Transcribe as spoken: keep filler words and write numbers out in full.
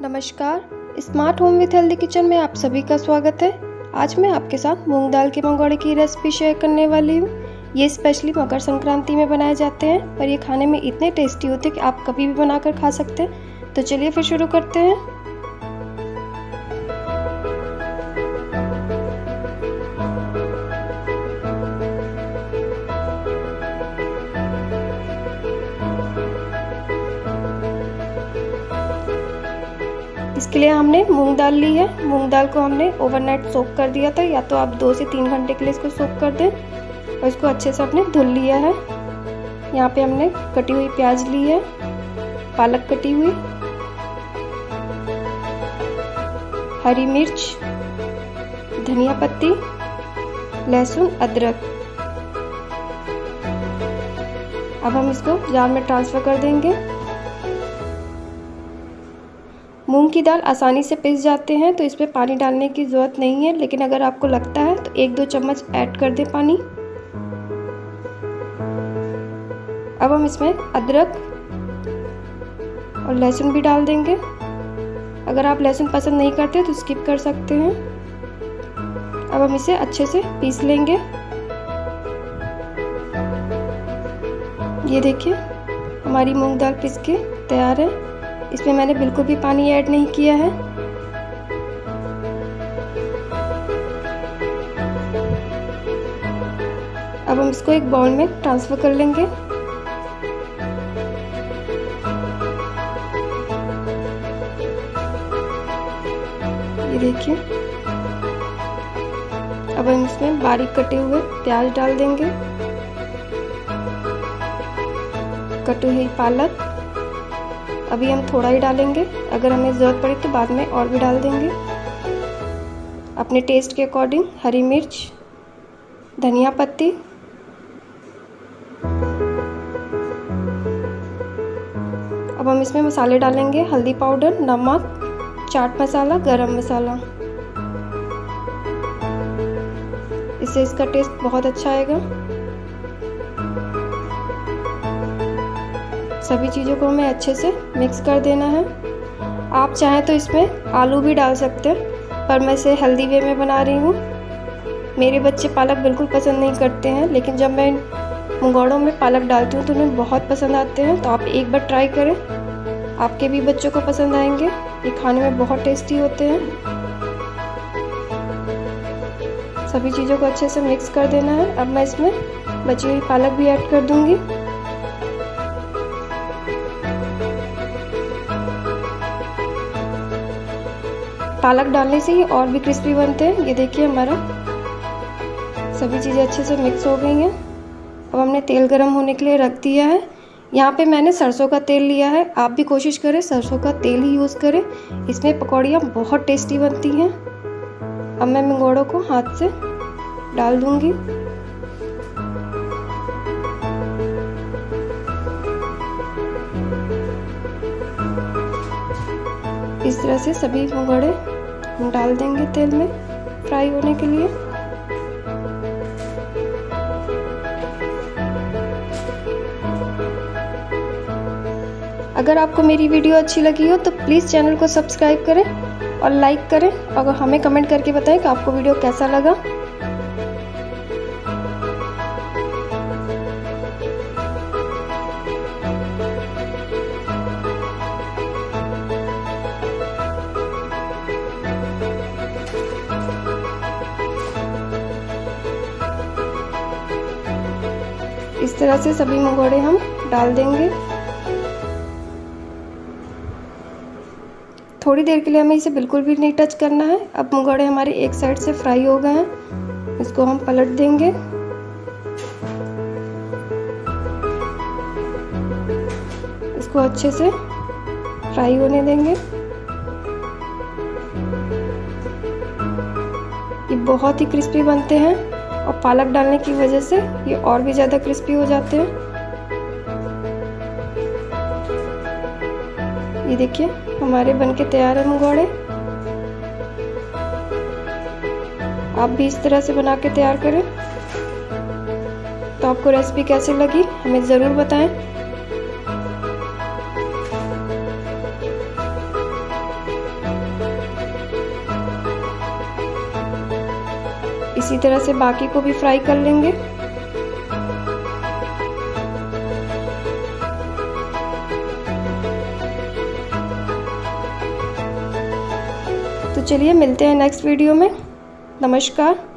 नमस्कार, smart home with healthy kitchen में आप सभी का स्वागत है। आज मैं आपके साथ मूंग दाल के मंगोड़े की रेसिपी शेयर करने वाली हूँ। ये स्पेशली मकर संक्रांति में बनाए जाते हैं, पर ये खाने में इतने टेस्टी होते हैं कि आप कभी भी बनाकर खा सकते हैं। तो चलिए फिर शुरू करते हैं। इसके लिए हमने मूंग दाल ली है। मूंग दाल को हमने ओवरनाइट सोक कर दिया था, या तो आप दो से तीन घंटे के लिए इसको सोक कर दें। और इसको अच्छे से अपने धुल लिया है। यहाँ पे हमने कटी हुई प्याज ली है, पालक कटी हुई, हरी मिर्च, धनिया पत्ती, लहसुन, अदरक। अब हम इसको जार में ट्रांसफर कर देंगे। मूंग की दाल आसानी से पिस जाते हैं, तो इसमें पानी डालने की ज़रूरत नहीं है, लेकिन अगर आपको लगता है तो एक दो चम्मच ऐड कर दें पानी। अब हम इसमें अदरक और लहसुन भी डाल देंगे। अगर आप लहसुन पसंद नहीं करते तो स्किप कर सकते हैं। अब हम इसे अच्छे से पीस लेंगे। ये देखिए, हमारी मूंग दाल पिस के तैयार है। इसमें मैंने बिल्कुल भी पानी ऐड नहीं किया है। अब हम इसको एक बाउल में ट्रांसफर कर लेंगे। ये देखिए, अब हम इसमें बारीक कटे हुए प्याज डाल देंगे, कटी हुई पालक। अभी हम थोड़ा ही डालेंगे, अगर हमें ज़रूरत पड़े तो बाद में और भी डाल देंगे। अपने टेस्ट के अकॉर्डिंग हरी मिर्च, धनिया पत्ती, अब हम इसमें मसाले डालेंगे, हल्दी पाउडर, नमक, चाट मसाला, गरम मसाला। इससे इसका टेस्ट बहुत अच्छा आएगा। सभी चीज़ों को हमें अच्छे से मिक्स कर देना है। आप चाहें तो इसमें आलू भी डाल सकते हैं, पर मैं इसे हेल्दी वे में बना रही हूँ। मेरे बच्चे पालक बिल्कुल पसंद नहीं करते हैं, लेकिन जब मैं मंगोड़ों में पालक डालती हूँ तो उन्हें बहुत पसंद आते हैं। तो आप एक बार ट्राई करें, आपके भी बच्चों को पसंद आएंगे। ये खाने में बहुत टेस्टी होते हैं। सभी चीज़ों को अच्छे से मिक्स कर देना है। अब मैं इसमें बची हुई पालक भी ऐड कर दूँगी। पालक डालने से ये और भी क्रिस्पी बनते हैं। ये देखिए, हमारा सभी चीज़ें अच्छे से मिक्स हो गई हैं। अब हमने तेल गरम होने के लिए रख दिया है। यहाँ पे मैंने सरसों का तेल लिया है। आप भी कोशिश करें सरसों का तेल ही यूज़ करें, इसमें पकौड़ियाँ बहुत टेस्टी बनती हैं। अब मैं मंगोड़ों को हाथ से डाल दूँगी। इस तरह से सभी मंगोड़े हम डाल देंगे तेल में फ्राई होने के लिए। अगर आपको मेरी वीडियो अच्छी लगी हो तो प्लीज़ चैनल को सब्सक्राइब करें और लाइक करें, और हमें कमेंट करके बताएं कि आपको वीडियो कैसा लगा। इस तरह से सभी मंगोड़े हम डाल देंगे। थोड़ी देर के लिए हमें इसे बिल्कुल भी नहीं टच करना है। अब मंगोड़े हमारे एक साइड से फ्राई हो गए हैं, इसको हम पलट देंगे। इसको अच्छे से फ्राई होने देंगे। ये बहुत ही क्रिस्पी बनते हैं, और पालक डालने की वजह से ये और भी ज़्यादा क्रिस्पी हो जाते हैं। ये देखिए, हमारे बनके तैयार है मंगोड़े। आप भी इस तरह से बना के तैयार करें। तो आपको रेसिपी कैसी लगी हमें ज़रूर बताएं। इसी तरह से बाकी को भी फ्राई कर लेंगे। तो चलिए मिलते हैं नेक्स्ट वीडियो में। नमस्कार।